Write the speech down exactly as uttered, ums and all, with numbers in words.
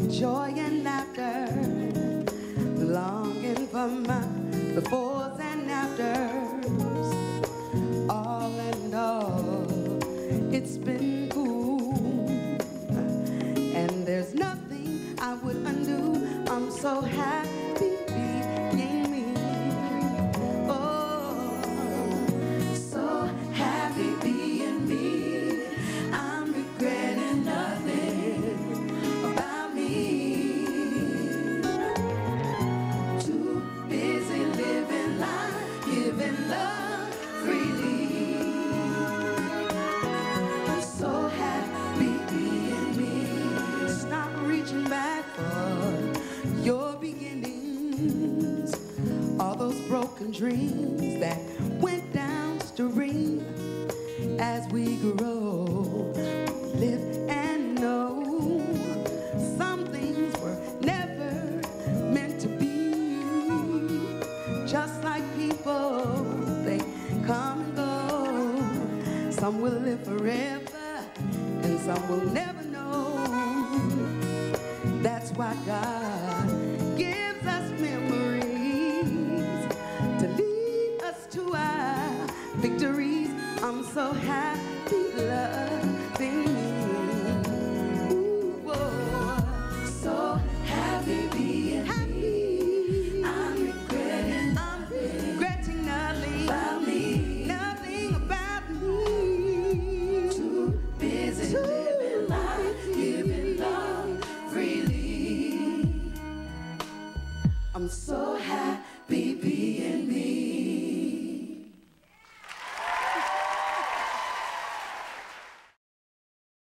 joy and laughter, longing for my befores and afters. All and all, it's been cool, and there's nothing I would undo. I'm so happy being me. Oh, so happy being me. I'm regretting nothing about me. Too busy living life, giving love freely. I'm so happy being me. Stop reaching back for your beginnings, all those broken dreams that went downstream. As we grow, live and know, some things were never meant to be. Just like people, they come and go. Some will live forever, and some will never know. That's why God gives us memories to lead us to our victories. I'm so happy loving me. Ooh, whoa. So happy being happy. I'm regretting, I'm regretting nothing about me, nothing about me. Too busy Too living life, giving love freely. I'm so